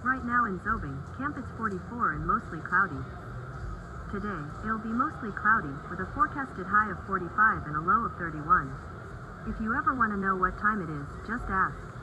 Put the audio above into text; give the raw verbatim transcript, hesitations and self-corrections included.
Right now in Zobing, camp it's forty-four and mostly cloudy. Today, it'll be mostly cloudy, with a forecasted high of forty-five and a low of thirty-one. If you ever want to know what time it is, just ask.